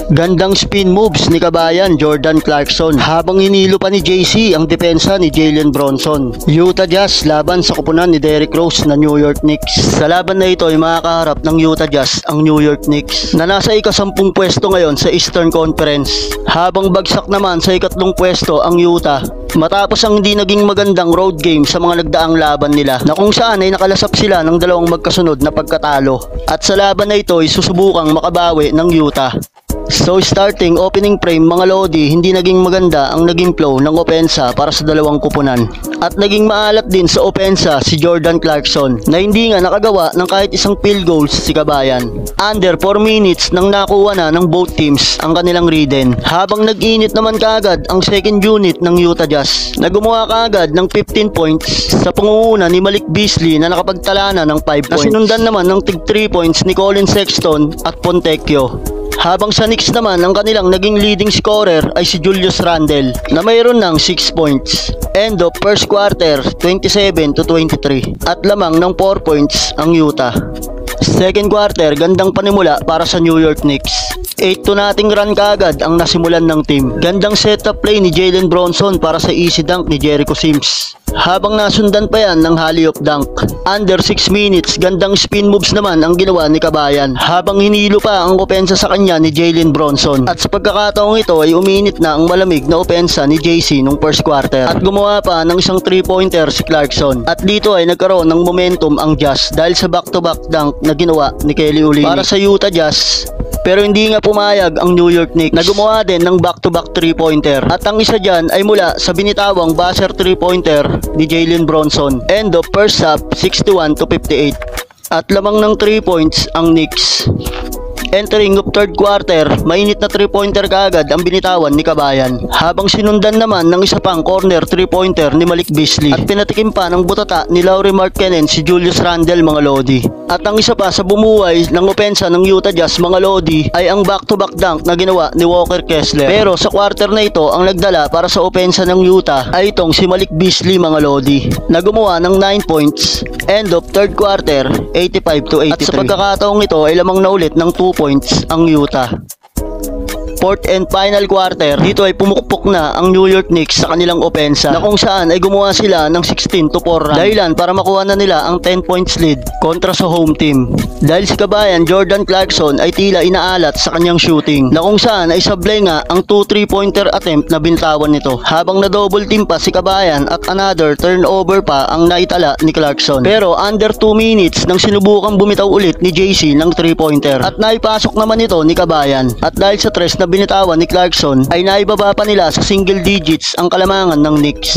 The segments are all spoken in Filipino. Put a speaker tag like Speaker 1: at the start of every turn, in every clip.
Speaker 1: Gandang spin moves ni kabayan Jordan Clarkson habang hinilo pa ni JC ang depensa ni Jalen Bronson. Utah Jazz laban sa kupunan ni Derrick Rose na New York Knicks. Sa laban na ito ay makakaharap ng Utah Jazz ang New York Knicks na nasa ika-10 pwesto ngayon sa Eastern Conference, habang bagsak naman sa ika-3 pwesto ang Utah matapos ang hindi naging magandang road game sa mga nagdaang laban nila na kung saan ay nakalasap sila ng dalawang magkasunod na pagkatalo, at sa laban na ito ay susubukang makabawi ng Utah. So starting opening frame mga lodi, hindi naging maganda ang naging flow ng opensa para sa dalawang kupunan, at naging maalat din sa opensa si Jordan Clarkson na hindi nga nakagawa ng kahit isang field goals si kabayan. Under 4 minutes nang nakuha na ng both teams ang kanilang rhythm, habang nag-init naman kaagad ang second unit ng Utah Jazz na gumawa kaagad ng 15 points sa pangunguna ni Malik Beasley na nakapagtala na ng 5 points, na sinundan naman ng tig 3 points ni Colin Sexton at Fontecchio. Habang sa Knicks naman, ang kanilang naging leading scorer ay si Julius Randle na mayroon ng 6 points. End of first quarter, 27-23, at lamang ng 4 points ang Utah. Second quarter, gandang panimula para sa New York Knicks. 8-0 run kaagad ang nasimulan ng team. Gandang setup play ni Jalen Bronson para sa easy dunk ni Jericho Sims, habang nasundan pa yan ng alley-oop dunk. Under 6 minutes, gandang spin moves naman ang ginawa ni kabayan habang hinilo pa ang opensa sa kanya ni Jalen Bronson, at sa pagkakataong ito ay uminit na ang malamig na opensa ni JC nung first quarter, at gumawa pa ng isang 3-pointer si Clarkson, at dito ay nagkaroon ng momentum ang Jazz dahil sa back-to-back dunk na ginawa ni Kelly Olynyk para sa Utah Jazz. Pero hindi nga pumayag ang New York Knicks na gumawa din ng back-to-back 3-pointer, at ang isa dyan ay mula sa binitawang buzzer 3-pointer ni Jalen Bronson. End of first half, 61-58, at lamang ng 3 points ang Knicks. Entering of third quarter, mainit na 3-pointer kaagad ang binitawan ni kabayan, habang sinundan naman ng isa pang corner 3-pointer ni Malik Beasley, at pinatikim pa ng butata ni Lauri Markkanen si Julius Randle mga lodi. At ang isa pa sa bumuhay ng opensa ng Utah Jazz mga lodi ay ang back-to-back dunk na ginawa ni Walker Kessler. Pero sa quarter na ito, ang nagdala para sa opensa ng Utah ay itong si Malik Beasley mga lodi na gumawa ng 9 points. End of third quarter, 85-83. At sa pagkakataong ito ay lamang na ulit ng 2 points ang Utah. Fourth and final quarter, dito ay pumukpok na ang New York Knicks sa kanilang opensa na kung saan ay gumawa sila ng 16-4 run dahilan para makuha na nila ang 10 points lead kontra sa home team. Dahil si kabayan Jordan Clarkson ay tila inaalat sa kanyang shooting na kung saan ay sablay nga ang 2 3-pointer attempt na bintawan nito, habang na double team pa si kabayan at another turnover pa ang naitala ni Clarkson. Pero under 2 minutes nang sinubukang bumitaw ulit ni JC ng 3-pointer at naipasok naman ito ni kabayan, at dahil sa tres na binitawan ni Clarkson ay naibaba pa nila sa single digits ang kalamangan ng Knicks,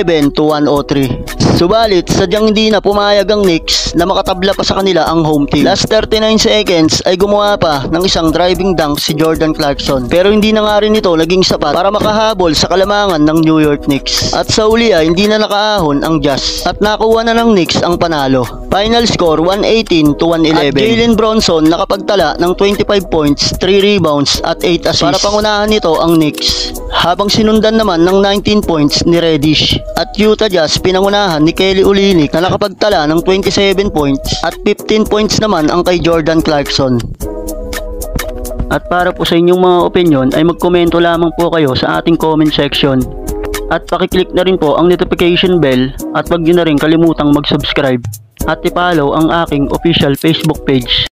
Speaker 1: 111-103. Subalit sadyang hindi na pumayag ang Knicks na makatabla pa sa kanila ang home team. Last 39 seconds ay gumawa pa ng isang driving dunk si Jordan Clarkson, pero hindi na nga rin ito naging sapat para makahabol sa kalamangan ng New York Knicks, at sa uli ay hindi na nakaahon ang Jazz at nakuha na ng Knicks ang panalo. Final score 118-111. At Jalen Bronson nakapagtala ng 25 points, 3 rebounds at 8 assists para pangunahan nito ang Knicks, habang sinundan naman ng 19 points ni Reddish, at Utah Jazz pinangunahan ni Kelly Olynyk na nakapagtala ng 27 points at 15 points naman ang kay Jordan Clarkson. At para po sa inyong mga opinion ay magkomento lamang po kayo sa ating comment section, at pakiclick na rin po ang notification bell, at wag nyo na rin kalimutang mag-subscribe at i-follow ang aking official Facebook page.